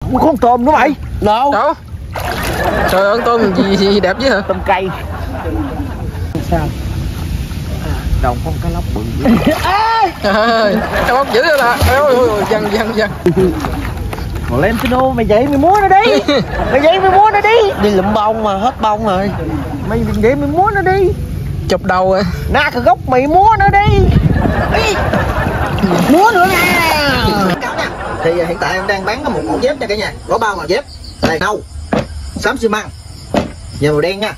con tôm nữa mày. Đâu? Trời ơi, tôm gì đẹp chứ hả? Tôm cây. Sao? Đồng con cá lóc bự dữ. Trời ơi, cá lóc dữ là ôi văng. Valentino mày vậy mày múa nó đi. Mày vậy mày múa nó đi. Đi lụm bông mà hết bông rồi. Mày vậy mày múa nó đi. Chụp đầu rồi. Na cái gốc mày múa nó đi. Múa nữa nè. Thì hiện tại em đang bán có một mẫu dép cho cả nhà. Có 3 màu dép. Đây nâu, xám xi măng và màu đen nha.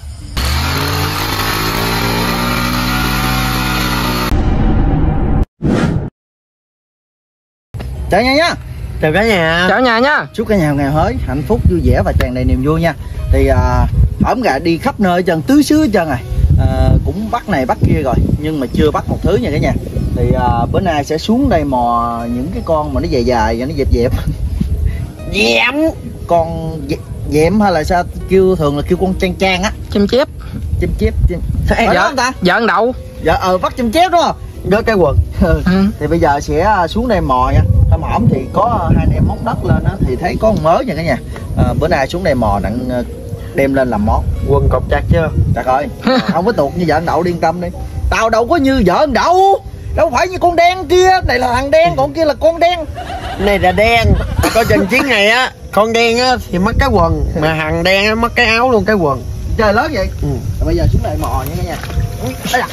Chào nhà nhá. Chào cả nhà. Chào nhà nha. Chúc cả nhà ngày mới hạnh phúc vui vẻ và tràn đầy niềm vui nha. Thì hổm gà đi khắp nơi trơn tứ xứ hết trơn rồi. Cũng bắt này bắt kia rồi nhưng mà chưa bắt một thứ nha cả nhà. Thì bữa nay sẽ xuống đây mò những cái con mà nó dài dài và nó dẹp Dẹm. Con dẹm hay là sao kêu thường là kêu con trang á. Chim chép. Dạ ta. Giỡn đậu. Dạ bắt chim chép đúng không? Gỡ cái quần. Thì bây giờ sẽ xuống đây mò nha. Hôm hổm thì có hai anh em móc đất lên á thì thấy có con mới nha cả nhà. Bữa nay xuống đây mò đặng đem lên làm món. Quần cột chặt chưa? Chặt rồi. Không có tuột như vợ anh Đậu, yên tâm đi. Tao đâu có như vợ anh Đậu. Đâu phải như con đen kia. Này là thằng đen, còn kia là con đen. Này là đen. Coi chừng chuyến này á, con đen á thì mất cái quần, mà thằng đen á mất cái áo luôn cái quần. Trời lớn vậy. Bây giờ xuống đây mò nha cả nhà. Đây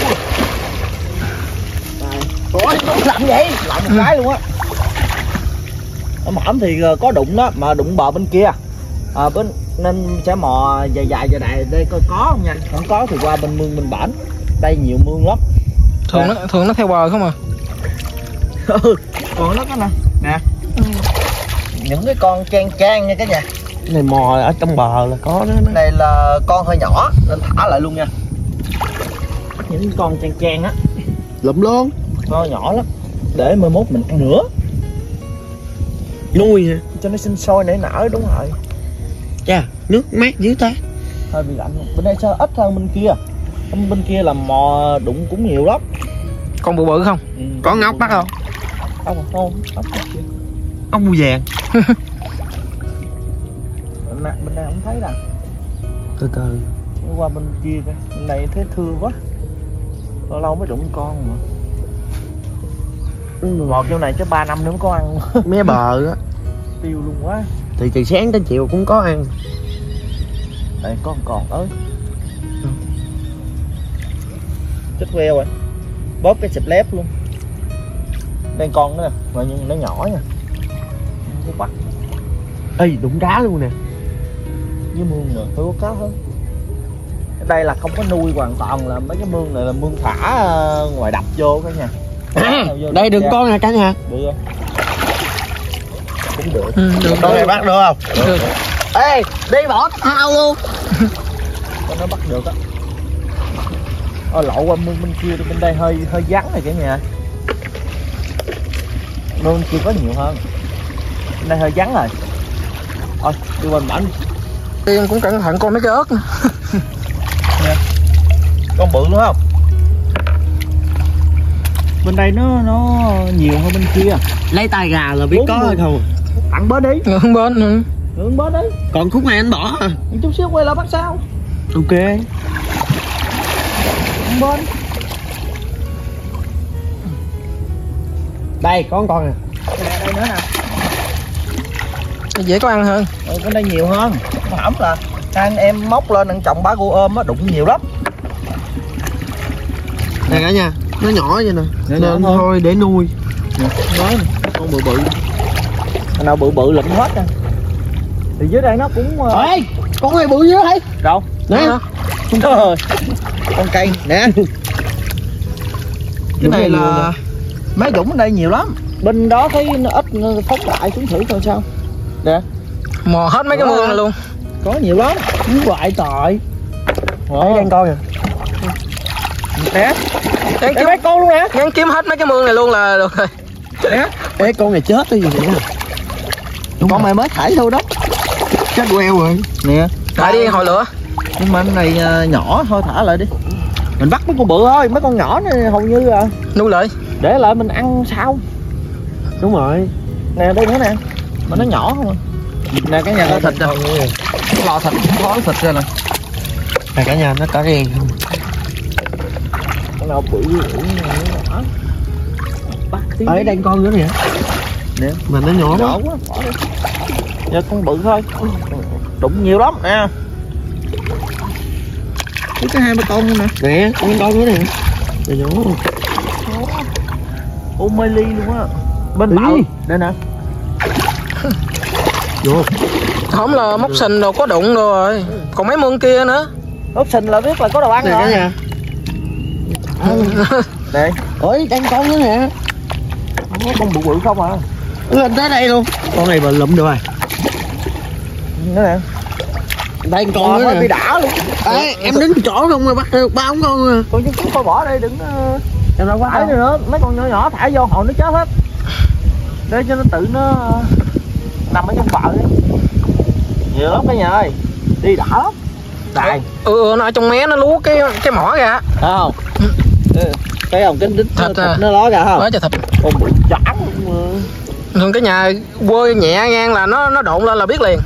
ôi, làm vậy? Làm một cái luôn á. Hôm hổm thì có đụng đó, mà đụng bờ bên kia. Bên nên sẽ mò dài đại đây coi có không nha. Không có thì qua bên mương bên bển. Đây nhiều mương lắm. Thường nó theo bờ không à. Còn nó có nè. Những cái con trang nha cả nhà. Cái này mò ở trong bờ là có đó. Cái này là con hơi nhỏ nên thả lại luôn nha. Những con trang á. Lụm luôn. Con nhỏ lắm. Để 11 mình ăn nữa. Nuôi hả? Cho nó sinh sôi nảy nở, đúng rồi. Chà, nước mát dữ ta. Hơi bị lạnh. Bên đây sao ít hơn bên kia. Bên kia là mò đụng cũng nhiều lắm. Con bự không? Có ngóc bắt không? Không. Ốc bươu vàng. Bên đây không thấy nè. Từ từ. Qua bên kia coi. Bên này thấy thưa quá. Lâu lâu mới đụng con mà. Một chỗ này chứ 3 năm nữa mới có ăn. Mé bờ á. Tiêu luôn quá. Thì từ sáng đến chiều cũng có ăn. Đây có còn ơi. Chết queo rồi. Bóp cái xịt lép luôn. Đây con nữa nè, mà nhưng nó nhỏ nha. Không bắt. Ê, đụng đá luôn nè. Với mương nữa, tôi có cá hơn. Đây là không có nuôi hoàn toàn, là mấy cái mương này là mương thả ngoài đập vô cả nhà. Đây đừng con nè cả nhà. Được không? Cũng được. Được. Con này bắt được không? Được. Ê, đi bỏ thao luôn. Con nó bắt được á. Lộ qua mương bên kia, bên đây hơi vắng này cả nhà. Mương kia có nhiều hơn. Bên đây hơi vắng rồi. Thôi, đi qua bển. Em cũng cẩn thận con mấy cái ớt nữa. Con bự đúng không? Bên đây nó nhiều hơn bên kia. Lấy tay gà là biết có hay không? Tặng bớt đi. Ngưỡng bên nữa. Ngưỡng bớt đi. Còn khúc này anh bỏ à? Chút xíu quay lại bắt sao. Ok. Bên. Đây có con nè. Đây nữa nè. Dễ có ăn hơn. Bên đây nhiều hơn. Hổng là hai anh em móc lên ăn trồng bá gu ôm á, đụng nhiều lắm. Nè cả nhà, nó nhỏ vậy nè. Nên thôi để nuôi. Nói nè, con bự. Cái nào bự lụm hết nha. Thì dưới đây nó cũng Ê, con này bự dữ thấy. đâu? Nè. Trời. Con cây nè. Cái này là mấy Dũng ở đây nhiều lắm. Bên đó thấy nó ít, phóng lại xuống thử coi sao. Nè. mò hết mấy cái mương này luôn. Có nhiều lắm. Như vậy trời. Thấy đang coi nè. Nè. Gắn Mấy con luôn nè. Gắn kiếm hết mấy cái mương này luôn là được rồi. Nè. Ê, con này chết cái gì vậy? Con mày mới thải thôi đó. Chết queo rồi. Nè. Lại đi hồi lửa. Nhưng mà anh này nhỏ thôi, thả lại đi. Mình bắt mấy con bự thôi, mấy con nhỏ này hầu như là Nuôi lại. để lại mình ăn sau. Đúng rồi. Nè đây nữa nè. Mà nó nhỏ không à. Nè cả nhà có thịt rồi. Lò thịt món thịt ra nè. Này cả nhà nó có riêng không? Cái nào bự nhỏ. Ở đây con nữa nè. Nè, Mà nó nhỏ nhỏ quá, bỏ đi. Giờ con bự thôi. Đụng nhiều lắm nè. Cái 2 ba con nữa nè. Nè, con nữa nè. Rồi nhỏ. Ô mê ly luôn á. Bên bạo. Đây nè. Vô. Không là móc sình đâu có đụng rồi. Còn mấy mương kia nữa. Móc sình là biết là có đồ ăn nè rồi. cả nhà. Đây. Ôi, đang con nữa nè. Có con bự bự không à. Lên tới đây luôn. Con này mà lụm được rồi. Nữa nè. Đây con nữa nè. Bị đã luôn. Ê, em đứng chỗ không mà bắt được 3 ống con à. Con chứ coi bỏ đây đừng em đâu quá thả nữa, mấy con nhỏ nhỏ thả vô hồi nó chết hết. Để cho nó tự nó nằm ở trong bờ ấy. Nhiều lắm cả nhà ơi. Đi đã lắm. Đây. Nó ở trong mé nó lú cái mỏ ra. Thấy không? Thấy không? Cái đít Thịt nó ló ra không? Mới cho thịt. Con bự chán luôn mà. Thường cái nhà quơ nhẹ ngang là nó độn lên là biết liền.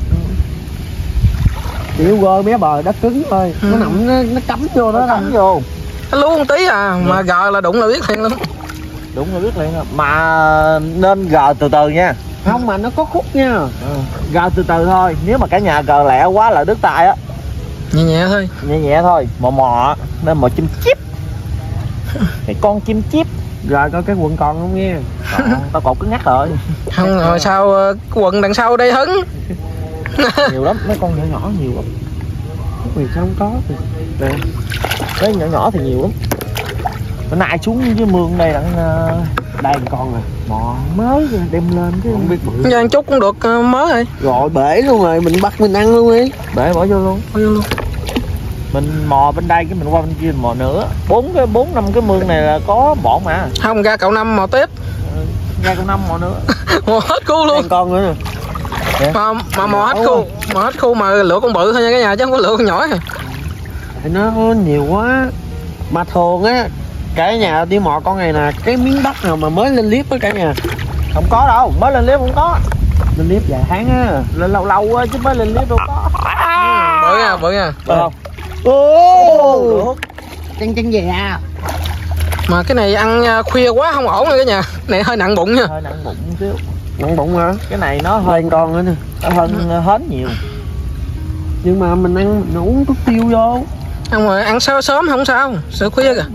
Chịu quơ bé bờ đất cứng thôi. Nó nằm nó cắm vô đó. Cắm vô. Nó lú một tí à, mà gờ là đụng là biết liền luôn. Đúng là biết liền. Mà nên gờ từ từ nha. Không mà nó có khúc nha. Gờ từ từ thôi. Nếu mà cả nhà gờ lẹ quá là đứt tay á. Nhẹ nhẹ thôi. Nhẹ nhẹ thôi. Mò nên mò chim chip. Cái con chim chip. Rồi coi cái quần còn không nghe. Tao cột cứng ngắt rồi. Không rồi sao cái quần đằng sau đây hứng. Nhiều lắm, mấy con nhỏ nhỏ nhiều lắm. Vì sao không có. Nè. Cái nhỏ nhỏ thì nhiều lắm. Bữa nay xuống dưới mương đây đặng Đây con rồi. mò mới rồi đem lên chứ Không biết bự. Nhà chút cũng được mới rồi. Rồi bể luôn rồi, mình bắt mình ăn luôn đi. để bỏ vô luôn. Bỏ vô luôn. Mình mò bên đây cái mình qua bên kia mình mò nữa. 4-5 cái mương này là có bọn mà. Không ra cậu Năm mò tiếp. Ra con 5 mò nữa. Mò hết khu luôn. Đây con nữa nè. Mà mò hết khu. Mò hết khu mà lựa con bự thôi nha cả nhà chứ không có lựa con nhỏ. Thì nó nhiều quá. Mà thường á, cả nhà đi mò con này nè, cái miếng đất nào mà mới lên clip á cả nhà. Không có đâu, mới lên clip không có. Lên clip vài tháng á. Lên lâu á chứ mới lên clip đâu có. Bự nha. Được không? Ô, chân về à. Mà cái này ăn khuya quá không ổn rồi cả nhà. Này hơi nặng bụng nha. Hơi nặng bụng xíu. Nặng bụng hả? Cái này nó hơi Lên con nữa nè. nó hơn hến nhiều. Nhưng mà mình ăn mình uống thuốc tiêu vô. Không rồi ăn sớm không sao. Sợ khuya kìa.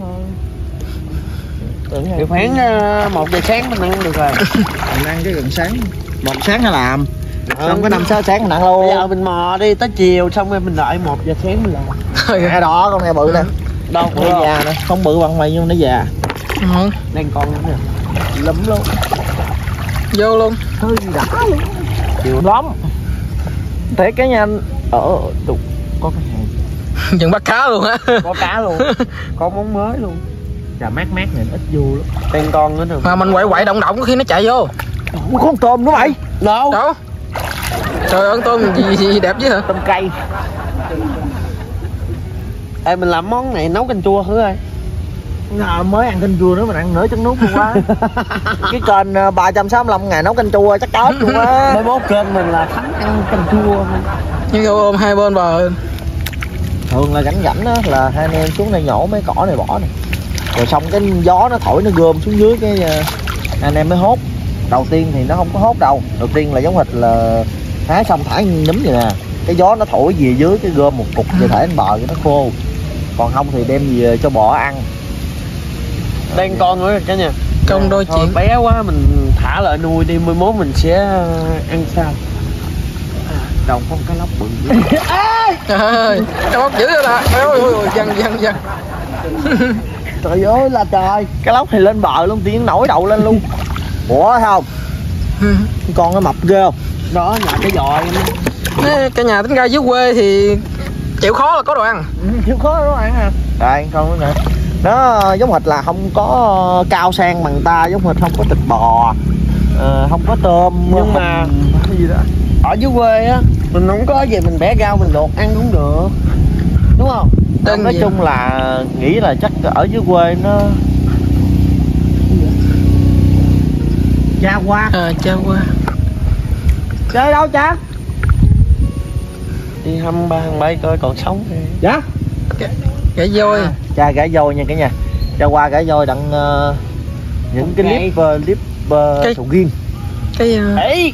Thì khoảng 1 giờ sáng mình ăn được rồi. Mình ăn cái gần sáng. 1 sáng nó làm. Xong Xong cái 5-6 sáng mình ăn luôn. Bây giờ mình mò đi tới chiều xong rồi mình đợi 1 giờ sáng mình làm. Nè đó con này bự nè. Đâu Nó già nè, không bự bằng mày nhưng nó già. Đang con nữa nè. Lúm luôn. Vô luôn. Hơi đã luôn. Chịu lắm. Thế cái nhà anh ở đục có cái hàng. Chừng bắt cá luôn á. Có cá luôn. Có món mới luôn. Trà mát này ít vô lắm. Đang con nữa nè. Mà mình quậy động có khi nó chạy vô. Có con tôm nữa mày. Đâu? Đâu? Trời ơi, tôm gì đẹp chứ hả? Tôm cây. Ê mình làm món này nấu canh chua thử coi. Mới ăn canh chua nữa mình ăn nửa trứng nước luôn quá. Cái kênh 365 ngày nấu canh chua chắc chết luôn á. Mới mốt kênh mình là thắng ăn canh chua. Như ôm hai bên bờ. Thường là rảnh á là hai anh em xuống đây nhổ mấy cỏ này bỏ nè. Rồi xong cái gió nó thổi nó gom xuống dưới cái anh em mới hốt. Đầu tiên thì nó không có hốt đâu. Đầu tiên là giống hệt là hái xong thả nhúm vậy nè. Cái gió nó thổi về dưới cái gom một cục về thả lên bờ cho nó khô. Còn không thì đem về cho bò ăn. Đang con nữa cả nhà. Công đôi Thôi, chuyện. bé quá mình thả lại nuôi đi, 11 mình sẽ ăn sao. Đầu con cá lóc bự. Trời ơi, cá lóc dữ rồi là. Ôi văng. Trời ơi là trời. Cái lóc thì lên bờ luôn, tiếng nổi đậu lên luôn. Ủa thấy không? Con nó mập ghê không? Đó nhà cái giòi. Cả nhà tính ra dưới quê thì chịu khó là có đồ ăn. Chịu khó đó ăn hả? Đây con nữa nè. Nó giống hệt là không có cao sang bằng ta, giống hệt không có thịt bò, không có tôm. Nhưng mà cái gì đó ở dưới quê á mình không có gì mình bẻ rau mình luộc ăn cũng được, đúng không? Nói chung là nghĩ là chắc ở dưới quê nó cha qua. Cha qua. Chơi đâu cha? Đi hâm ba thằng bay coi còn sống thì. Dạ. Gãy voi. Cha gãy voi nha cả nhà. Cha qua gãy voi đặng những cái clip sầu riêng. Cái Ê.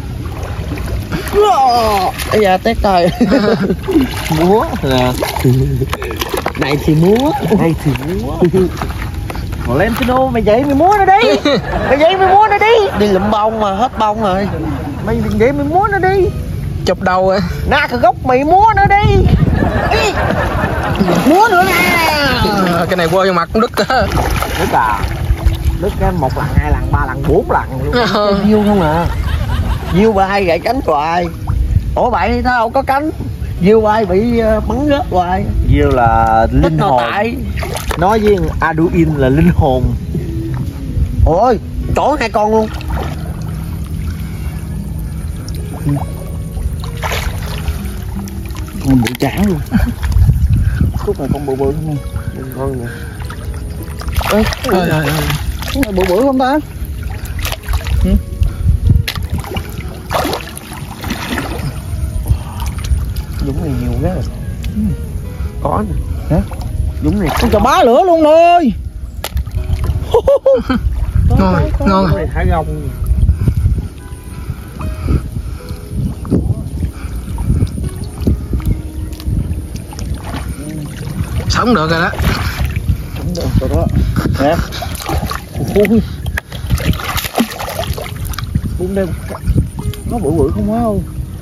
Bây giờ tét tay. Múa nè. Này thì múa. Đây thì múa. Valentino mày dậy mày múa nó đi. Mày dậy mày múa nó đi. Đi lụm bông mà hết bông rồi. Mày dậy mày múa nó đi. chụp đầu rồi. Na cái gốc mày múa nữa đi. Ý. Múa nữa nè. Cái này quơ vô mặt cũng đứt á. Đứt à. Đứt cái 1 lần 2 lần 3 lần 4 lần luôn. Diêu không à. Diêu bay gãy cánh hoài. Ủa vậy sao không có cánh? Diêu bay bị bắn rớt hoài. Diêu là linh hồn. Tại Nói với Arduin là linh hồn. ôi trốn 2 con luôn. Con bự chảo luôn. Khúc này con bự bự không? Con nè. Ê, Ơi. cái này bự bự không ta? Dũng này nhiều quá. Có nè. Hả? Dũng này Con chà bá lửa luôn rồi. Ngon ngon. Dũng này thả gông. Sống được rồi đó. Đúng rồi đó. Nè. Ui. Bún đây nó bự bự không quá không?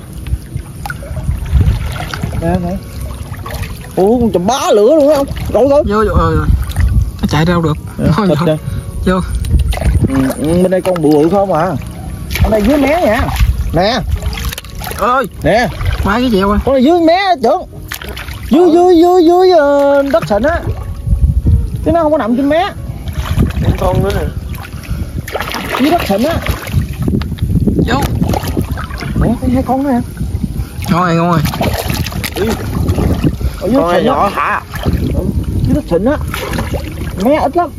Nè nè. Ủa con chà bá lửa luôn không? Rồi rồi. Vô rồi. Nó chạy đâu được. Thôi Thịt vô. Vô. Bên đây con bự bự không à? Ở đây dưới mé nha. Nè. Ơi, Nè. bay cái dèo à. Con này dưới mé trưởng. Dưới đất sình á. Chứ nó không có nằm trên mé. Con nữa nè. Dưới đất sình á. Vô. Ủa, thấy 2 con nữa nè. Ngon rồi. Ở dưới Con đất này sình nhỏ á. hả? Dưới đất sình á. Mé ít lắm.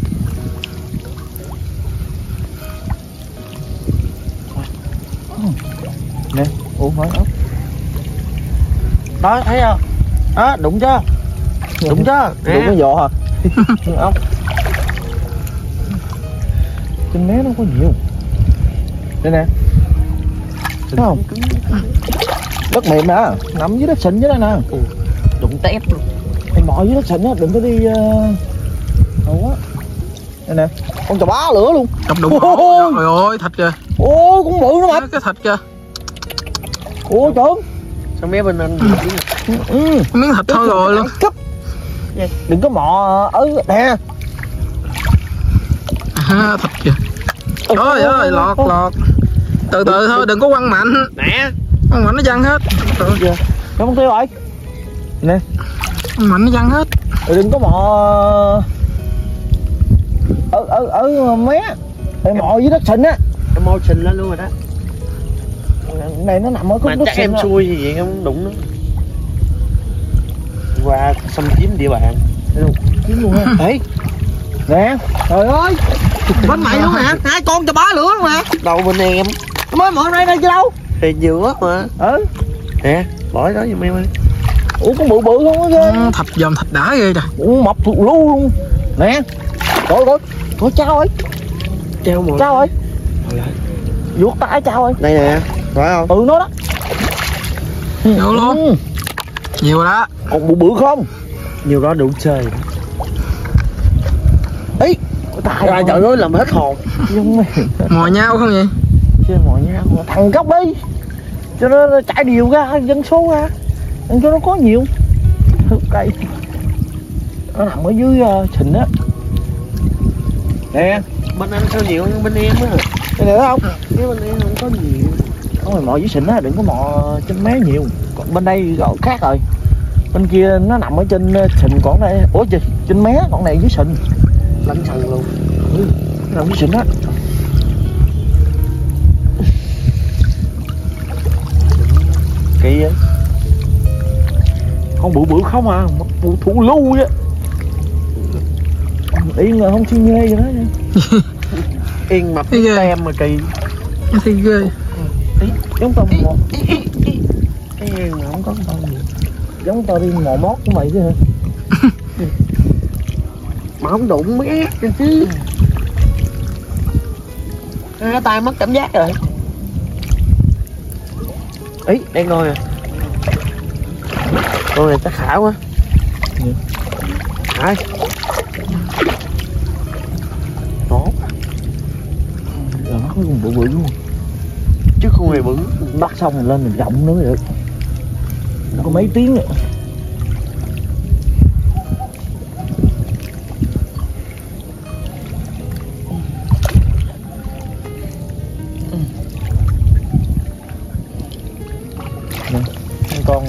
Nè, ủa hỏi ốc. Đó thấy không? Đó đụng chưa? Đụng chưa? Đụng cái vỏ hả? Ốc. Trên mé nó có nhiều. Đây nè. Thấy không? Đất mềm nè, nằm dưới đất sình dưới đây nè. Đụng tép luôn. Mày mò dưới đất sình á, đừng có đi đâu á. Đây nè, con chà bá lửa luôn. Cặp đụng. Ôi. Trời ơi, thịt kìa. Ô, con bự nó mập. Cái thịt kìa. Ủa trưởng. Sao mấy bên anh Miếng thịt thôi rồi luôn. Cấp. Đừng có mò ở nè. À, thịt kìa. Trời ơi, lọt. Từ từ thôi, đừng có quăng mạnh. nè? Quăng mạnh nó văng hết. Kìa. Nó con tiêu rồi. Nè. Quăng mạnh nó văng hết. Đừng có mò ở mé. Mày mò dưới đất sình á. Em mau trình lên luôn rồi đó. Này nó nằm ở Mà khúc đất chắc sình em á. xui gì vậy không đụng nó. Qua xâm chiếm địa bàn. Kiếm luôn á. Đấy. Nè. Trời ơi. Bên mày luôn nè. 2 con chà bá lửa luôn nè. Đâu bên em? Mới mò đây đây chứ đâu. Thì giữa mà. Ừ. Nè, bỏ đó giùm em ơi. Ủa con bự bự không có ghê. Thịt dòm thịt đã ghê trời. Ủa mập thụ lu luôn. Nè. Trời ơi. Thôi Trao ơi. Treo một. Trao ơi. Vuốt tay Trao ơi. Đây nè, phải không? Ừ nó đó. Vô luôn. Nhiều rồi đó. Còn bự bự không? Nhiều đó đủ chơi. Ý. Tài Trời trời ơi làm hết hồn. Mò nhau không vậy? Chưa ngồi nha. Thằng gốc đi. Cho nó chạy đều ra dân số ra. Để cho nó có nhiều. Cây. Nó nằm ở dưới sình á. Nè. Bên anh sao nhiều hơn bên em á. Đây nè thấy không? Cái bên em không có nhiều. Không phải mò dưới sình á, đừng có mò trên mé nhiều. Còn bên đây gọi khác rồi. Bên kia nó nằm ở trên sình, còn đây ủa trên mé, còn này dưới sình. Đánh sần luôn. Ừ, nó nằm dưới sình á. Kỳ vậy. Con bự bự không à, một bự thủ lưu vậy. Yên là không xi nhê gì đó. Yên mập Thấy ghê. tem mà kỳ. Thấy ghê. giống tao một cái hang mà không có con gì. giống tao đi mò mót của mày chứ hả? Mà không đụng mới ác cho chứ. Cái tay mất cảm giác rồi. Ý đang ngồi à. Con này chắc khả quá. Ai tốt Rồi nó có con bự bự luôn chứ không hề bự. bắt xong rồi lên mình rộng nữa được. Nó có mấy tiếng rồi. Con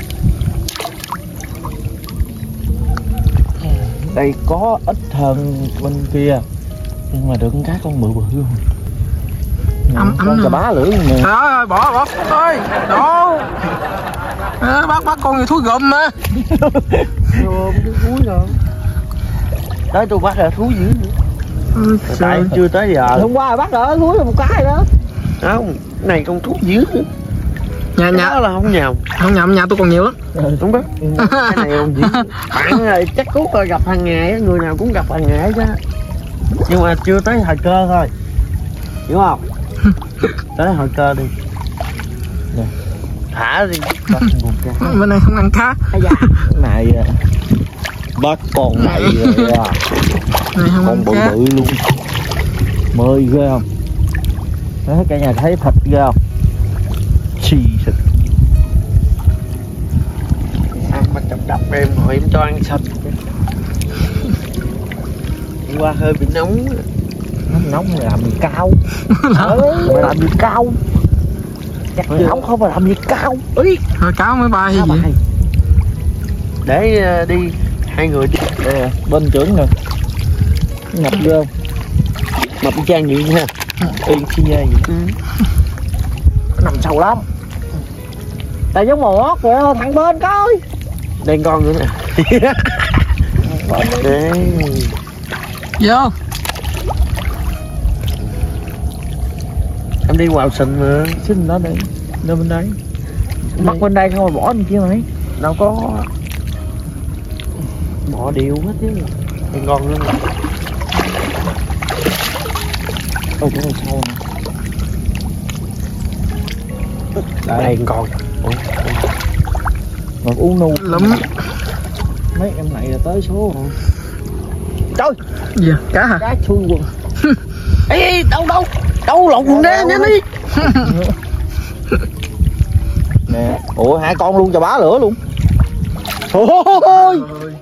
đây có ít hơn bên kia nhưng mà được cái con bự bự luôn. Con chà bá lưỡi nè. Trời ơi, bỏ ơi, đồ. Bắt con gì thúi gùm mà. Ôm cái thúi rồi. Đấy tôi bắt là thú dữ nữa. Tại chưa tới giờ. Hôm qua bắt rồi thúi là một cái đó. Không, này con thú dữ nữa. Nhà Đó là không nhầm. không nhầm, nhà tôi còn nhiều lắm. Đúng đó. Cái này còn dữ. Bạn ơi, chắc cút là gặp hàng ngày á, người nào cũng gặp hàng ngày chứ. Nhưng mà chưa tới thời cơ thôi. Hiểu không? Tới thời cơ đi. Nè. Thả đi. Bên này không ăn cá. Cái này bắt con này rồi à. Này không Con ăn bự cá. bự luôn. Mời ghê không? Đấy, cả nhà thấy thịt ghê không? Xì thịt. Ăn mà đập em hỏi em cho ăn sạch. Hôm qua hơi bị nóng. Nóng thì làm gì cao. Mày làm gì cao. Chắc nóng không phải làm gì cao. Ý. Thôi cáo mới bay hay gì? Để đi hai người đi. Đây, bên trưởng nè. Ngập ghê không? Mập trang vậy nha. Yên xi nhê vậy. Nó nằm sâu lắm. Tại giống màu ngót vậy thôi, thẳng bên coi. Đang con nữa nè. Đấy. Vô. Em đi vào sình mà. Xin đó đây. Nơi bên đây. Bắt bên đây không rồi bỏ bên kia mày. Đâu có. Bỏ điều hết chứ. Đang con nữa nè. Ôi chỗ này sâu nè. Đây con. Mà uống nu Lắm. mấy em này là tới số rồi. Trời. Gì à? Cá hả? Cá chui quần. Ê, đâu lộn quần ra nhanh đi. Nè. Ủa hai con luôn, chà bá lửa luôn. Ôi.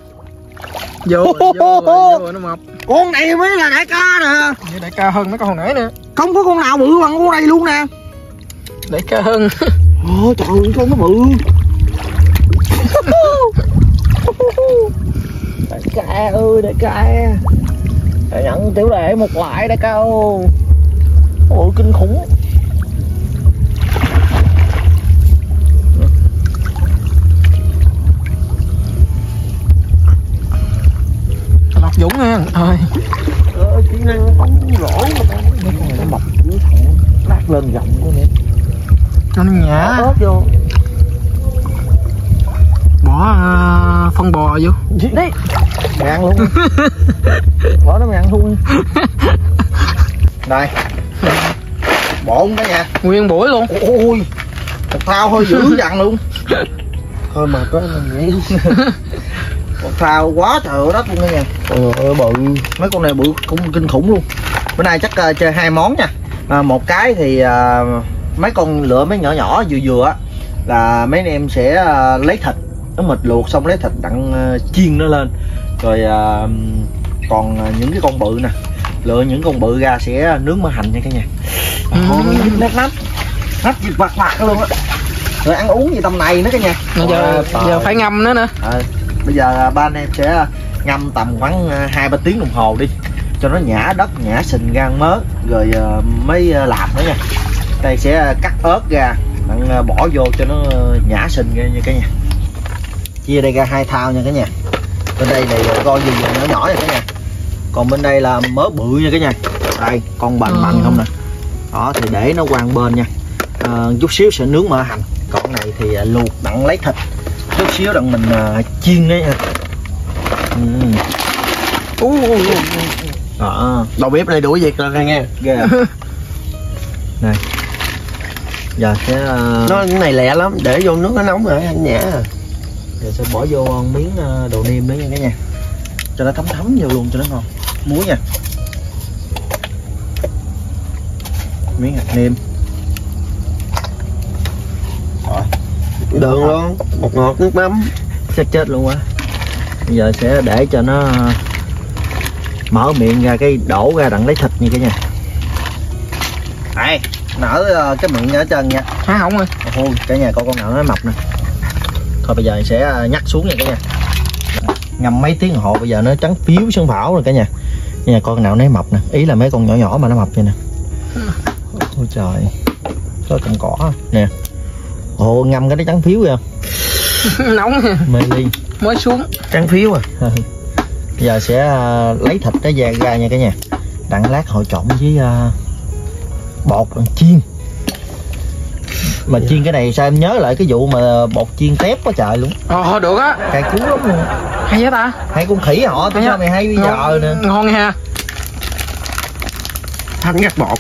Vô nó mập. Con này mới là đại ca nè. Vậy đại ca hơn mấy con hồi nãy nè. Không có con nào bự bằng con này luôn nè. Đại ca hơn. Ôi trời ơi, con nó bự. Đại ca ơi, đại ca. Đại nhận tiểu đệ một lại đại ca ơi. Ôi kinh khủng. Lọc Dũng nha. Thôi. Kỹ năng bóng rổ. Mấy con này nó mập dưới thẳng. Lát lên rộng quá nè. Cho nó nhả. Ớt vô. Bỏ phân bò vô. Đi. Mày ăn luôn. Bỏ nó mày ăn luôn. Đây. Bộn đó nha. Nguyên buổi luôn. Ôi. Một thao hơi dữ dằn luôn. Thôi mà có mình nghĩ. Một thao quá trời đất luôn đó nha. Bự. Mấy con này bự cũng kinh khủng luôn. Bữa nay chắc chơi hai món nha. Một cái thì mấy con lựa mấy nhỏ nhỏ vừa vừa á là mấy anh em sẽ lấy thịt nó mịch luộc xong lấy thịt đặng chiên nó lên rồi còn những cái con bự nè lựa những con bự ra sẽ nướng mỡ hành nha cả nhà. Nét lắm nát vặt vặt luôn á rồi ăn uống gì tầm này nữa cả nhà. Giờ phải ngâm nữa nè. Bây giờ ba anh em sẽ ngâm tầm khoảng 2-3 tiếng đồng hồ đi cho nó nhả đất nhả sình gan mớ rồi mới làm nữa nha. Đây sẽ cắt ớt ra bạn bỏ vô cho nó nhả sình ra nha cả nhà. Chia đây ra hai thao nha cả nhà. Bên đây này coi vừa vừa nhỏ nhỏ nha cả nhà. Còn bên đây là mớ bự nha cả nhà. Đây con bành không nè. Đó thì để nó qua bên nha. Chút xíu sẽ nướng mỡ hành, còn này thì luộc đặng lấy thịt, chút xíu đặng mình chiên đấy nha. Đầu bếp này đuổi việc rồi nghe. Ghê à. Này giờ sẽ nó cái này lẹ lắm, để vô nước nó nóng rồi anh nhã. Giờ sẽ bỏ vô miếng đồ nêm nữa nha cả nhà, cho nó thấm vô luôn cho nó ngon. Muối nha, miếng hạt nêm rồi, đường luôn, bột ngọt, nước mắm, chắc chết luôn quá. Bây giờ sẽ để cho nó mở miệng ra cái đổ ra đặng lấy thịt như cả nhà. Đây nở cái miệng ở trên nha, há hỏng rồi. cả nhà coi con nào nó mập nè. Thôi bây giờ sẽ nhắc xuống nha cả nhà, ngâm mấy tiếng đồng hồ bây giờ nó trắng phiếu sân phảo rồi cả nhà. Cả nhà coi con nào nó mập nè, ý là mấy con nhỏ nhỏ mà nó mập vậy nè. Ôi trời, có cọng cỏ nè. Ngâm cái nó trắng phiếu kìa. Nóng mê ly mới xuống trắng phiếu à. Bây giờ sẽ lấy thịt nó ra nha cả nhà, đặng lát hội trộn với bột chiên. Mà chiên cái này sao em nhớ lại cái vụ mà bột chiên tép quá trời luôn. Được á, cay cú lắm luôn. hay vậy ta, hay con khỉ họ tại sao mày hay bây giờ nè. Ngon nghe ha. Thanh ngắt bột,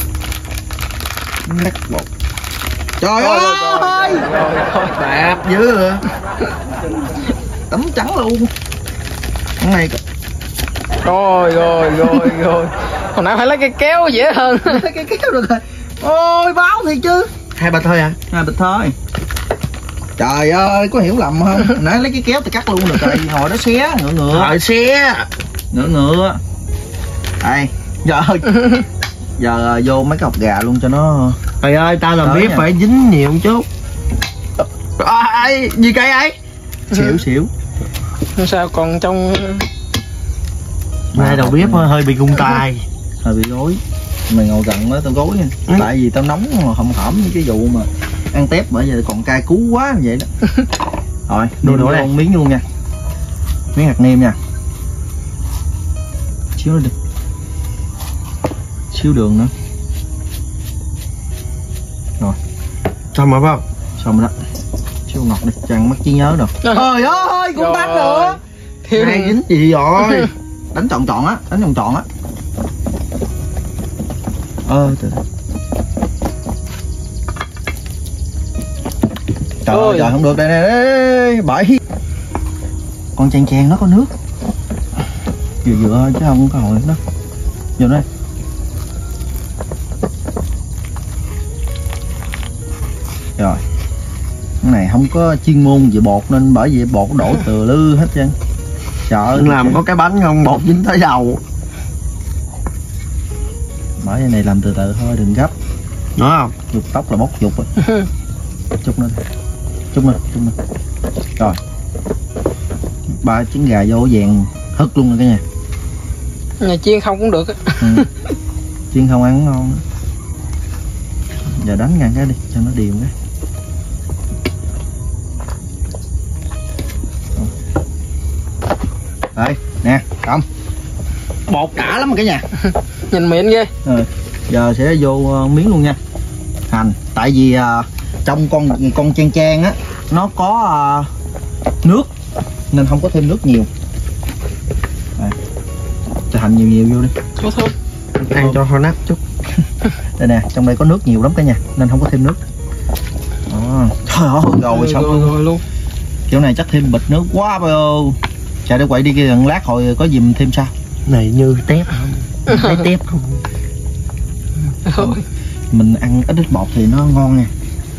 ngắt bột. Trời ơi, đẹp dữ rồi, tấm trắng luôn. Cái này Rồi hồi nãy phải lấy cái kéo dễ hơn. cái kéo được rồi. Ôi báo thiệt chứ. 2 bịch thôi à? 2 bịch thôi. Trời ơi, có hiểu lầm không? Nãy lấy cái kéo thì cắt luôn được rồi, ngồi đó xé ngựa. Rồi xé Ngựa. Đây, giờ vô mấy cái hột gà luôn cho nó. Trời ơi, tao làm bếp phải dính nhiều chút. Gì cây ấy? Xỉu. Sao còn trong Nay đầu bếp hơi bị gung tay, hơi bị gối. Mày ngồi gần đó tao gối nha. Tại vì tao nóng mà hầm hẩm cái vụ mà ăn tép bởi giờ còn cay cú quá như vậy đó. Rồi, đổ đây. Miếng luôn nha. Miếng hạt nêm nha. Xíu đường nữa. Rồi. Xong rồi phải không? Xong rồi đó. Xíu ngọt đi, chẳng mất trí nhớ đâu. Trời ơi, cũng tách nữa. Này dính gì rồi? Đánh tròn á, trời ơi, không được đây nè, bởi con chen nó có nước, vừa thôi chứ không có hồi đó. Vô đây. Rồi, cái này không có chuyên môn về bột nên bởi vì bột đổ từ lư hết trơn. Sợ làm có cái bánh không, bột dính tới dầu. Bởi cái này làm từ từ thôi, đừng gấp. Đúng không? Dục tóc là bốc dục rồi. Chút nữa. Rồi, 3 trứng gà vô vàng hất luôn rồi cả nhà. nhà chiên không cũng được á. Chiên không ăn ngon. Giờ đánh ngang cái đi cho nó đều cái. Đây nè, cầm bột đã lắm cả nhà. Nhìn miệng ghê. Rồi, giờ sẽ vô miếng luôn nha. Hành, tại vì trong con chan á nó có nước nên không có thêm nước nhiều. Đây, cho hành nhiều vô đi. Có thơm. Ăn cho hơi nắp chút. Đây nè, trong đây có nước nhiều lắm cả nhà nên không có thêm nước. Trời ơi, rồi xong rồi luôn. Kiểu này chắc thêm bịch nước quá bao ơi. Chạy để quậy đi kia gần lát hồi có dìm thêm sao. Này như tép không? Thấy tép không? Mình ăn ít bột thì nó ngon nha.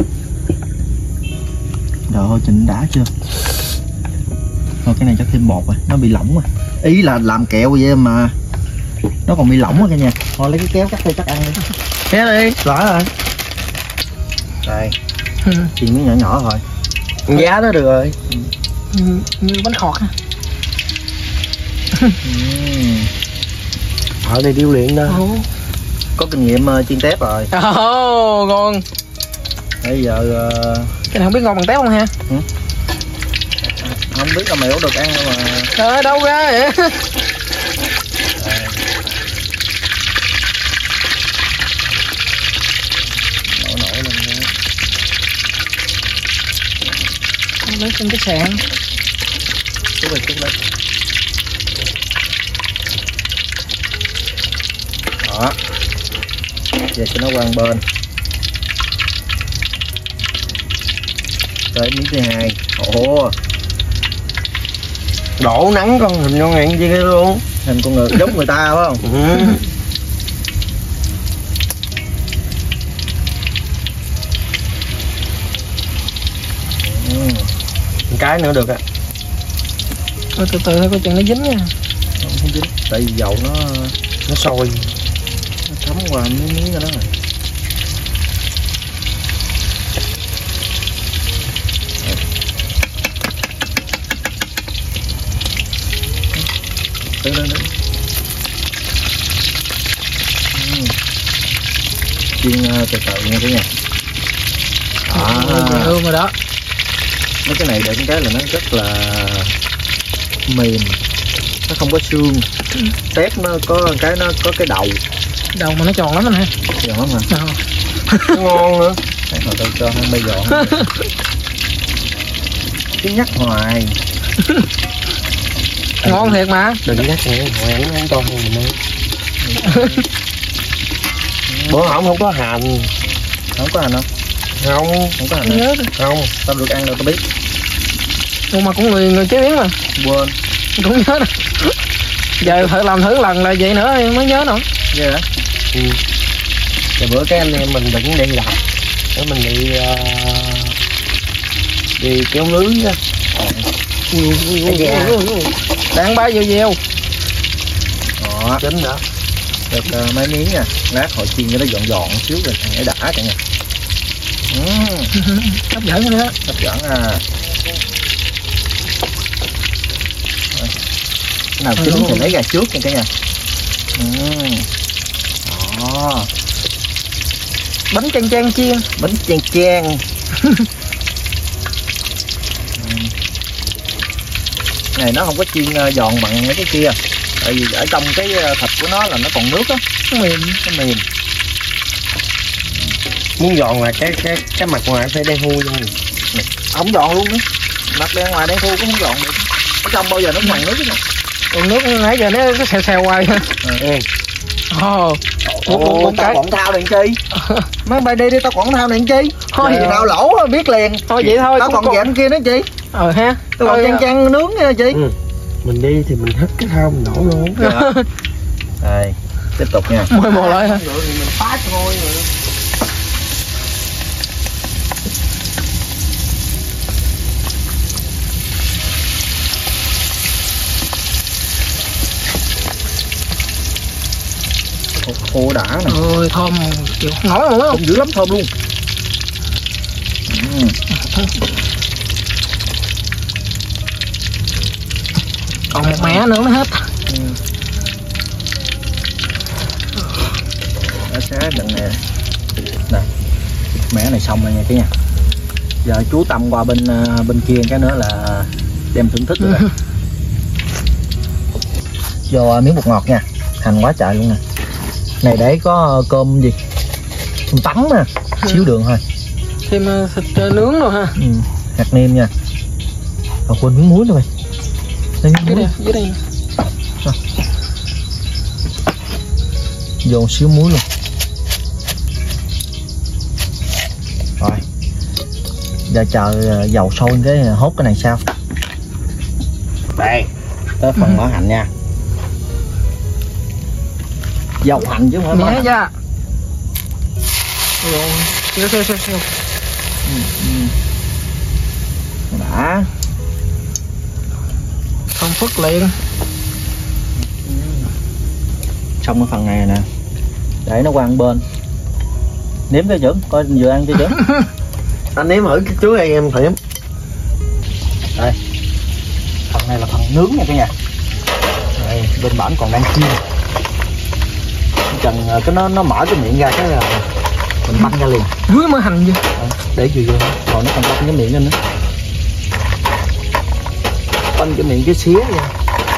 Trời ơi, Trịnh đã chưa? Thôi cái này chắc thêm bột rồi, nó bị lỏng rồi. Ý là làm kẹo vậy mà nó còn bị lỏng rồi cả nhà. Thôi lấy cái kéo cắt đi, cắt ăn đi. Kéo đi, rõ rồi. Đây, chỉ miếng nhỏ nhỏ thôi. Giá đó được rồi. Như bánh khọt ha. Ở đây điêu luyện đó. Có kinh nghiệm chiên tép rồi. Ngon. Bây giờ cái này không biết ngon bằng tép không ha? Không biết là mày có được ăn đâu mà. Trời ơi, đâu ra vậy? Nổi lên nha. lấy trên cái sàn. Chút lên. Đó. Giờ cho nó qua bên. Tới miếng thứ hai. Ồ. Đổ nắng con hình con ngạn gì kia luôn. Hình con người giống người ta phải không? Một cái nữa được á. Từ từ thôi coi chừng nó dính nha. Không dính. Tại vì dầu nó sôi. Nó thấm qua miếng cho nó rồi. Lên. Chiên từ từ nha cả nhà. Luôn rồi đó. Mấy cái này để cái là nó rất là mềm, nó không có xương. Tép nó có cái đầu mà nó tròn lắm anh ha. Tròn lắm hả? Ngon nữa. Đấy, hồi tôi cho hai bây giòn. Cứ nhắc hoài. Ngon thiệt mà. Đừng nhắc nữa, hoài nó ăn con mình ơi. Bữa hổm không có hành. Không có hành không? Không có hành nhớ không? Tao được ăn rồi tao biết. Nhưng mà cũng người chế biến mà. Quên. Cũng nhớ nè. Giờ thử làm thử lần là vậy nữa mới nhớ nữa. Vậy hả? Rồi bữa cái anh em mình đừng đi làm. Để mình đi kéo lưới á. Đang bay dèo. Đó. Chính đó. Được mấy miếng nha. Lát hồi chiên cho nó giòn xíu rồi thằng đã cả nhà. Hấp dẫn nữa. Hấp dẫn à. Cái nào chín thì lấy ra trước nha cả nhà. Đó. Bánh chan chiên. Bánh chan. Này nó không có chiên giòn bằng mấy cái kia. Tại vì ở trong cái thịt của nó là nó còn nước á. Nó mềm. Muốn giòn là cái mặt ngoài phải đen thui luôn. Không giòn luôn nữa. Mặt đen ngoài đen thui cũng không giòn được. Ở trong bao giờ nó ngoài nước chứ. Còn nước nãy giờ nó xèo xèo hoài. Ồ, tao quảng thao này chi? Mấy bay đi tao quảng thao này chi? Thôi gì tao lỗ biết liền. Thôi vậy thôi. Tao còn về anh kia nữa chị. Ha. Tôi còn chăn nướng nha chị. Mình đi thì mình hất cái thao mình đổ luôn. Đây, tiếp tục nha. Mồi mò lại hả? Mình phá thôi rồi. Khô đã nè. Ôi thơm chịu ngon luôn á. Thơm dữ lắm, thơm luôn. Còn một mẻ nữa mới hết. Đó xá đằng này. Nè. Mẻ này xong rồi nha cả nhà. Giờ chú Tâm qua bên kia cái nữa là đem thưởng thức rồi. Vô miếng bột ngọt nha. Hành quá trời luôn nè. Này để có cơm gì? Cơm tắn nè, xíu đường thôi. Thêm thịt nướng rồi ha. Hạt nêm nha. Mà quên miếng muối rồi. Đây miếng muối. Dưới đây. Vô xíu muối luôn. Rồi. Giờ chờ dầu sôi cái hốt cái này sao? Đây, tới phần mỡ hành nha. Dầu hành chứ không phải mỡ. Dạ. Siêu. Đã. Không phức liền. Xong cái phần này nè. Để nó qua một bên. Nếm cái chữ, coi vừa ăn chưa chữ. Anh nếm thử cái chuối em thử. Đây. Phần này là phần nướng nha cả nhà. Đây, bên bản còn đang chiên. Chừng cái nó mở cái miệng ra cái là mình băm ra liền. Dưới mỡ hành gì? Để gì vô, còn nó còn băm cái miệng lên nữa. Băm cái miệng cái xía nha.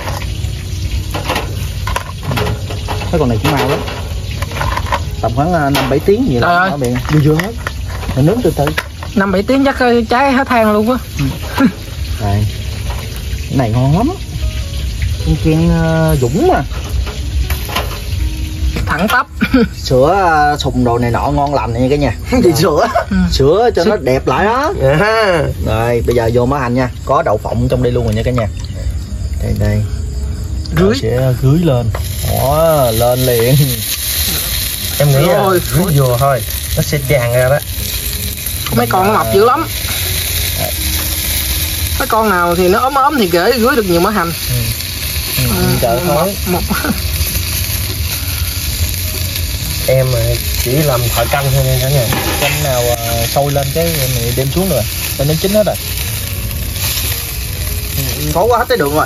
Cái con này cũng mau lắm. Tầm khoảng 5-7 tiếng gì đó. Trời Vừa hết. Mình nướng từ từ. 5-7 tiếng chắc cháy hết than luôn á. Đây. Cái này ngon lắm. Con chiên Dũng mà. Thẳng tắp. Sữa sùng đồ này nọ ngon lành nha cả nhà. Gì sữa? Sữa cho nó đẹp lại đó. Rồi bây giờ vô mỡ hành nha. Có đậu phộng trong đây luôn rồi nha cả nhà. Đây đây. Rưới. Sẽ rưới lên. Đó, lên liền. Em nghĩ là rưới vừa thôi nó sẽ tràn ra đó. Mấy con nó mập dữ lắm. Mấy con nào thì nó ốm ốm thì gửi được nhiều mỡ hành. Trời ơi. Em chỉ làm thợ canh thôi nha cả nhà. Canh nào sôi lên cái này đem xuống rồi. Cho nó chín hết rồi. Có quá hết tới đường rồi.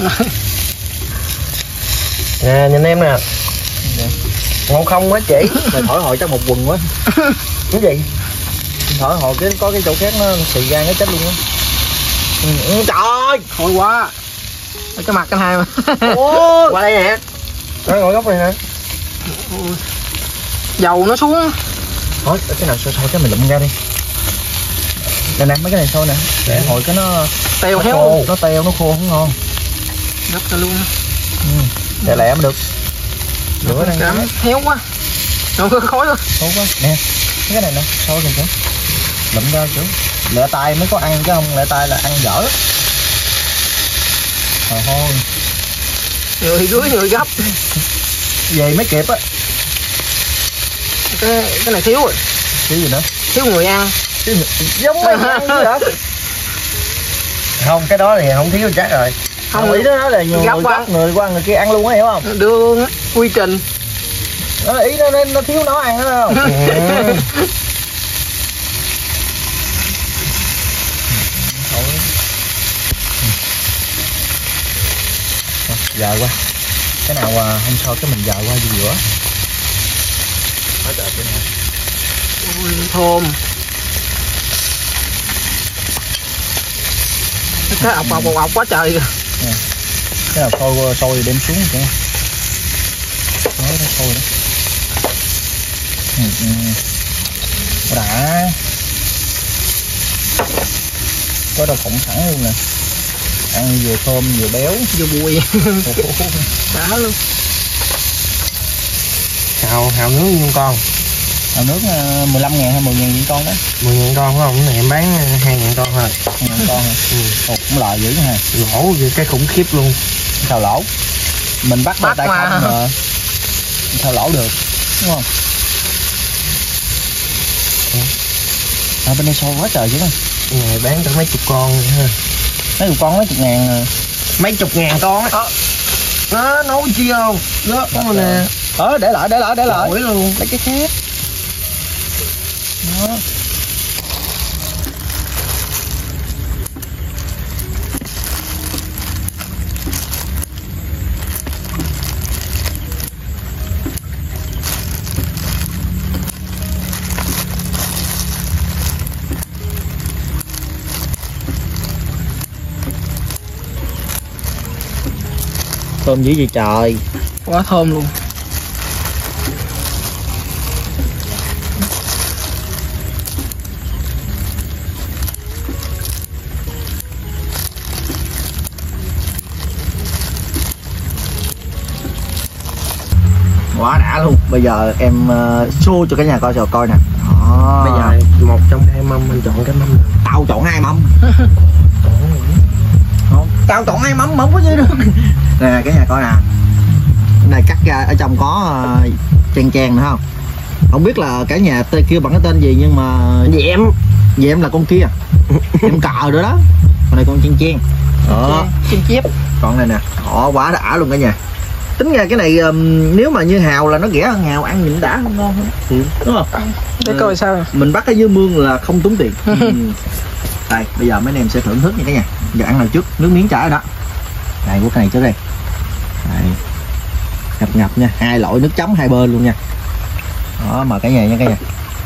Nè nhìn em nè. Ngon không quá chị. Rồi thổi hồi chắc một quần quá. Cái gì? Thổi hồi cái có cái chỗ khác nó xì ra nó chết luôn á. Trời ơi. Thôi quá. Cái mặt anh hai mà. Ôi. Qua đây nè. Nó ngồi góc này nè. Dầu nó xuống. Thôi cái nào sôi thôi cái mình lụm ra đi. Đây nè mấy cái này sôi nè. Để hồi cái nó Teo héo. khô. Nó teo nó khô không ngon. Gấp ra luôn. Để lẹ mới được. Lửa đang Cảm héo quá. Không có khói luôn. Khô quá. Nè cái này nè sôi rồi chứ. Lụm ra chứ. Lẹ tay mới có ăn chứ không lẹ tay là ăn dở lắm. Thôi. Người rưới người gấp. Về mới kịp á. Cái này thiếu rồi. Thiếu gì nữa? Thiếu người ăn. Giống mày ăn chứ hả? Không, cái đó thì không thiếu chắc rồi. Không ý đó là nhiều người gấp người qua người kia ăn luôn á hiểu không? Đưa quy trình. Đó là ý nó thiếu nó ăn đó không? Giờ qua. Cái nào không sao cái mình giờ qua gì nữa. Quá trời cái này. Ôi, thơm. Cái ọc quá trời kìa. Cái nào sôi đem xuống kìa. Đó nó sôi đó. Đã. Có đậu phộng sẵn luôn nè. Ăn vừa thơm vừa béo vừa bùi. Đã luôn. Hào nướng nhiêu con? Hào nước 15.000 hay 10.000 những con đó. 10.000 con phải không? Cái này em bán 2.000 con thôi. 2.000 con hả? Cũng lợi dữ ha. Lỗ gì cái khủng khiếp luôn. Sao lỗ? Mình bắt tay không mà. Sao lỗ được? Đúng không? Ở bên đây sôi quá trời chứ. Ngày bán cả mấy chục con ha. Mấy chục con mấy chục ngàn. Mấy chục ngàn con á. Đó, nấu chi không? Đó, có nè. Để lại. Đổi luôn. Lấy cái khác. Đó. Thơm dữ gì trời. Quá thơm luôn. Quá đã luôn. Bây giờ em show cho cả nhà coi nè. Đó. Bây giờ một trong hai mâm anh chọn cái mâm nào? Tao chọn 2 mâm. Tao chọn 2 mâm không có gì được. Nè cả nhà coi nè. Cái này cắt ra ở trong có chen nữa không? Không biết là cả nhà kêu bằng cái tên gì nhưng mà Dẹm là con kia. Em cờ nữa đó. Còn này con chen. Đó. Chen chép. Con này nè. Đó, quá đã luôn cả nhà. Tính ra cái này nếu mà như hào là nó rẻ hơn hào, ăn nhìn đã không ngon hơn. Đúng không? Để coi sao. Mình bắt ở dưới mương là không tốn tiền. Đây bây giờ mấy anh em sẽ thưởng thức nha cả nhà. Giờ ăn nào trước, nước miếng chả đó. Đây của cái này trước đây. Đây. Ngập nha, 2 loại nước chấm 2 bên luôn nha. Đó mời cả nhà nha cả nhà.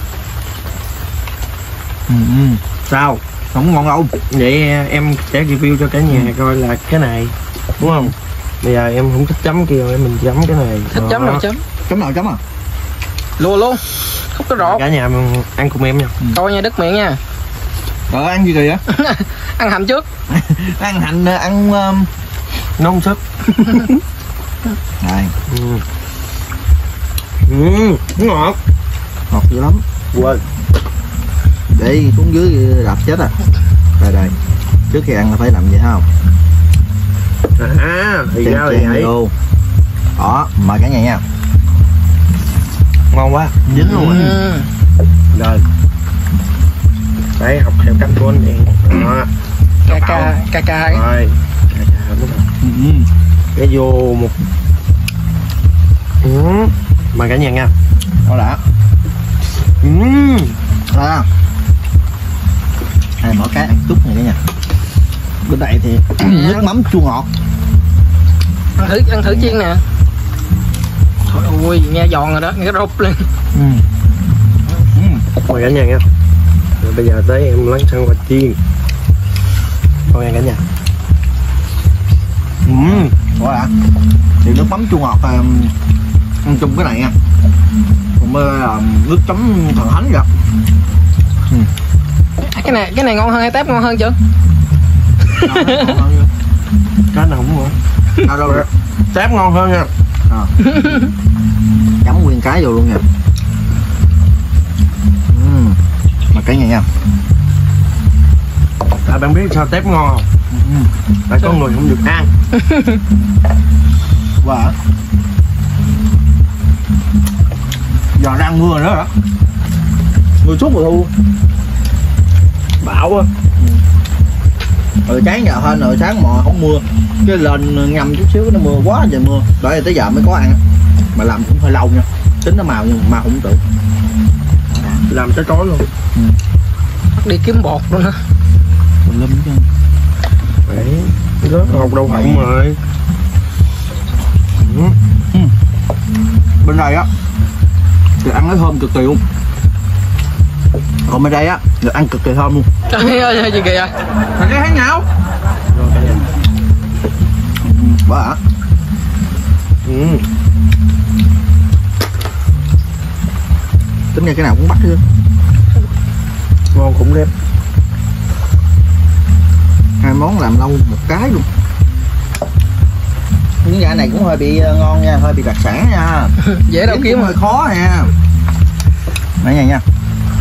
Sao? Không ngon đâu. Vậy em sẽ review cho cả nhà coi là cái này đúng không? Bây giờ em không thích chấm kia rồi mình chấm cái này. Thích chấm nào chấm. Chấm nào chấm à? Luôn. Không có rõ. Cả nhà mình ăn cùng em nha. Coi nha, đứt miệng nha. Rồi ăn gì kì á? Ăn hành trước. Ăn hành, ăn nông sức. Này. Ngọt. Ngọt dữ lắm. Quên. Để xuống dưới đạp chết à. Đây. Trước khi ăn là phải làm gì không? Thì ra là vậy. Vô. Đó, mời cả nhà nha. Ngon quá, dính luôn rồi. Rồi. Đấy, học theo cách của anh em. Đó. Ca. Rồi. Đúng rồi. Cái vô một. Mời cả nhà nha. Đó đã. Hai mở cái ăn chút này cả nhà. Bên đây thì nước mắm chua ngọt. Ăn thử chiên nè. Thôi ui, nghe giòn rồi đó, nghe rụp lên. Mời cả nhà nha. Rồi bây giờ tới em lăn sang qua chiên. Thôi nha cả nhà. Đó đã. Thì nước mắm chua ngọt ăn chung cái này nha. Còn nước chấm thần thánh vậy. Cái này ngon hơn hay tép ngon hơn chưa? Cái nào cũng ngon. Đâu Tép ngon hơn nha. Chấm nguyên cái vô luôn nha. Mà cái này nha. Tại bạn biết sao tép ngon không? Tại con người không được ăn. Và giờ đang mưa nữa hả? Mưa suốt mùa thu. Bão á. Rồi sáng giờ hơn rồi sáng mò không mưa. Cái lên ngâm chút xíu nó mưa quá trời mưa. Bởi vì tới giờ mới có ăn. Mà làm cũng hơi lâu nha. Tính nó màu nhưng mà không tự. Làm tới tối luôn. Đi kiếm bột luôn hả? Lâm chứ. Đấy, đó hột đậu phộng rồi. Bên đây á thì ăn nó thơm cực kỳ luôn. Còn bên đây á thì ăn cực kỳ thơm luôn. Trời ơi, gì kìa. Mà cái khác nhau. Quá hả? Tính ra cái nào cũng bắt chứ. Ngon cũng đẹp. Hai món làm lâu một cái luôn. Những gà này cũng hơi bị ngon nha, hơi bị đặc sản nha. Dễ đâu kiếm hơi khó nha. Nãy nhà nha.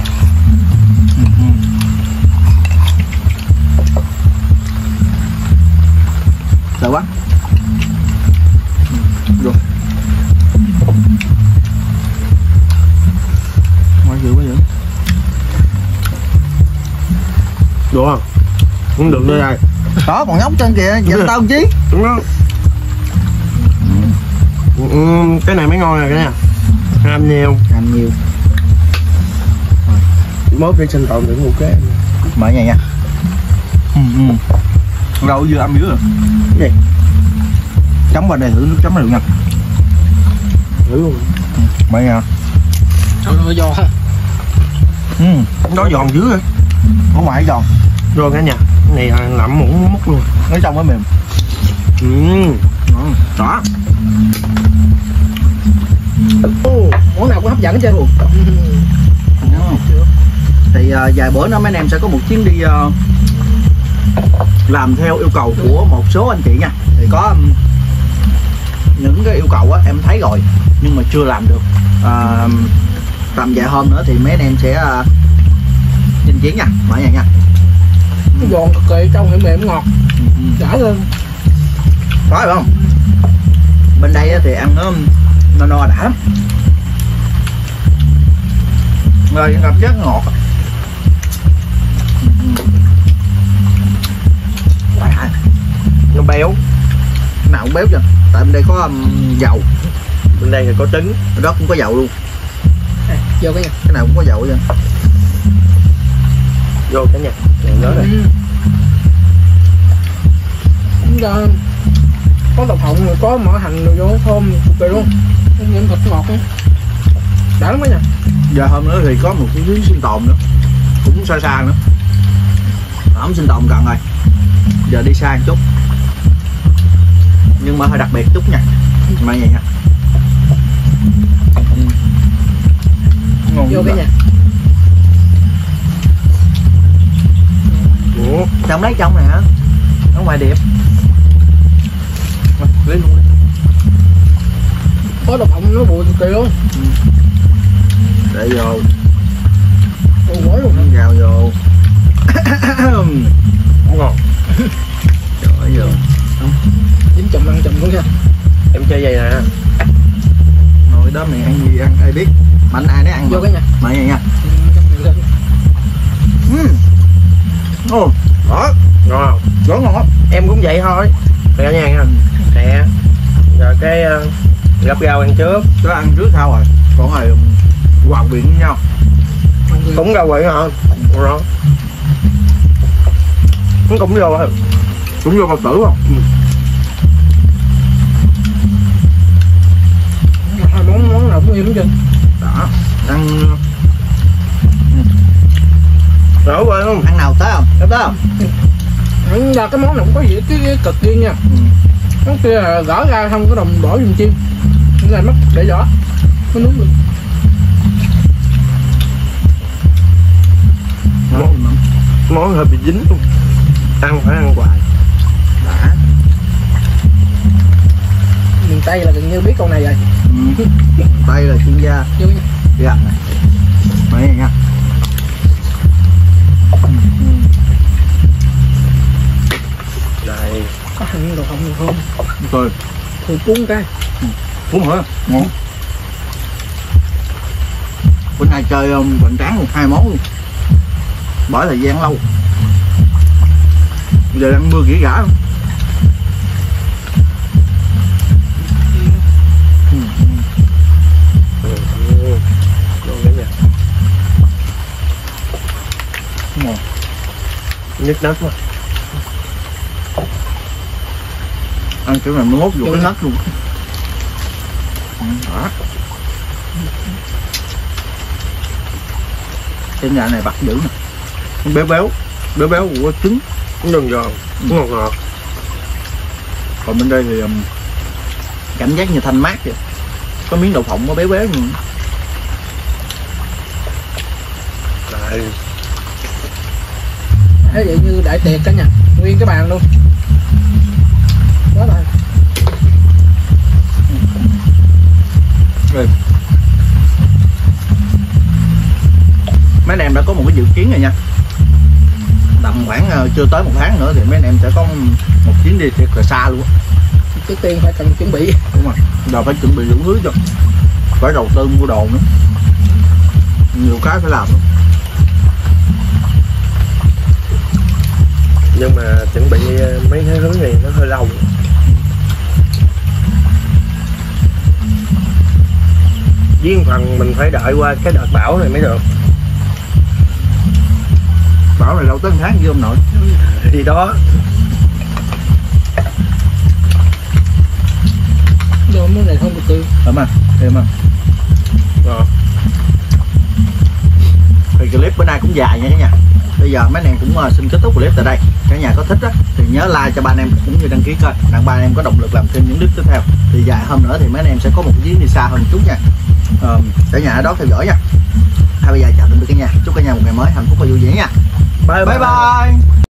Sợ quá. Rồi. Quá dữ. Đúng không? Không được đây này. Đó còn nhóc trên kìa, giận tao chứ. Đúng đó. Cái này mới ngon nè cả nhà. Ham nhiều. Mốt đi sinh tồn được một cái. Mở nhà nha. Rau vừa ăn dữ rồi. Cái gì? Chấm vào đây thử nước chấm này được nha. Thử luôn. Mở nhà. Trời ơi, giòn. Đó giòn dữ rồi. Ở ngoài giòn. Rồi cả nhà. Cái này lặm muỗng mút luôn. Nó trong mới mềm. Đó. Món nào cũng hấp dẫn hết trơn. Thì vài bữa nữa mấy anh em sẽ có một chuyến đi làm theo yêu cầu của một số anh chị nha. Thì có những cái yêu cầu á em thấy rồi nhưng mà chưa làm được. Tầm vài hôm nữa thì mấy anh em sẽ trình chiến nha, mở nhà nha. Giòn cực kỳ, trong thì mềm ngọt. Đã lên. Có phải không? Bên đây á thì ăn nó no đã lắm. Rồi cảm giác ngọt. Nó béo. Nào cũng béo chưa? Tại bên đây có dầu. Bên đây là có trứng. Bên đó cũng có dầu luôn. Vô cái gì? Cái nào cũng có dầu chứ. Vô cả nhà. Nhớ rồi. Có đậu phộng rồi có mỡ hành rồi vô thơm cực kỳ luôn. Những thịt ngọt ấy. Đã lắm đó nha. Giờ hôm nữa thì có một cái chuyến sinh tồn nữa. Cũng xa nữa. Không sinh tồn gần rồi. Giờ đi xa một chút. Nhưng mà hơi đặc biệt chút nha. Mà vậy nha. Ngon vô cái nhà. Ủa, Trong lấy trong này hả? Ở ngoài điệp. lấy luôn đi. Có độc ong nó bụi cực kỳ luôn. Để vô. Ôi quái luôn. Gào vô. Ngon. Trời ơi. Chín chùm ăn chùm luôn nha. Em chơi vậy nè. Nồi đó mày ăn gì ăn ai biết. Mạnh ai nấy ăn Vô cái nha. Mày vậy nha. Ồ, đó. Ngon không? Rất ngon lắm. Em cũng vậy thôi. Cả nhà nha. Nè. Rồi cái gắp rau ăn trước. Cái ăn trước sau rồi. Còn rồi quạt biển với nhau. Cũng rau quậy hả? Ngon. Cũng vô rồi. Cũng vô bao tử không? Hai món nào cũng im hết trơn. Đó. Ăn Đỡ quậy không? ăn nào tới không? Tới không? Ăn ra cái món này cũng có gì cái cực riêng nha. Món kia là gỡ ra không có đồng bỏ dùng chiên. Cái này mất để vỏ. Có nước luôn. Món hơi bị dính luôn. Ăn phải ăn hoài. Đã. Miền Tây là gần như biết con này rồi. Tay là chuyên gia. Vô nha. Dạ. Mấy này nha. Đây. Có hành đồ không được không? Rồi. Thì cuốn cái. Cuốn hả? Ngon. Bữa nay chơi hoành tráng luôn, 2 món luôn. Bỏ thời gian lâu. Giờ ăn mưa kỹ gã không? Ngon. Nhức nách quá. Ăn kiểu này mới mốt vô cái nấc luôn. Đó. Trên nhà này bạc dữ nè. Béo béo. Béo béo của trứng. Cũng giòn giòn. Cũng ngọt ngọt. Còn bên đây thì cảm giác như thanh mát vậy. Có miếng đậu phộng nó béo béo như Đây. Thế vậy như đại tiệc cả nhà. Nguyên cái bàn luôn. Quá rồi. rồi. Mấy anh em đã có một cái dự kiến rồi nha. Tầm khoảng chưa tới 1 tháng nữa thì mấy anh em sẽ có một chuyến đi thiệt là xa luôn á. Trước tiên phải cần chuẩn bị. Đúng rồi. Rồi phải chuẩn bị đủ thứ cho. Phải đầu tư mua đồ nữa. Nhiều cái phải làm luôn. Nhưng mà chuẩn bị mấy cái thứ này nó hơi lâu. Riêng phần mình phải đợi qua cái đợt bão này mới được. Bảo là đâu tới 1 tháng chứ ông nội. Thì đó. Đồ món này không được tiêu. Ấm à, em à. Rồi. Thì clip bữa nay cũng dài nha cả nhà. Bây giờ mấy anh em cũng xin kết thúc clip tại đây. Cả nhà có thích á thì nhớ like cho ba anh em cũng như đăng ký kênh, đặng ba anh em có động lực làm thêm những clip tiếp theo. Thì dài hôm nữa thì mấy anh em sẽ có một chuyến đi xa hơn chút nha. Cả nhà ở đó theo dõi nha. Bây giờ chào tạm biệt cả nhà. Chúc cả nhà một ngày mới hạnh phúc và vui vẻ nha. Bye bye. Bye bye.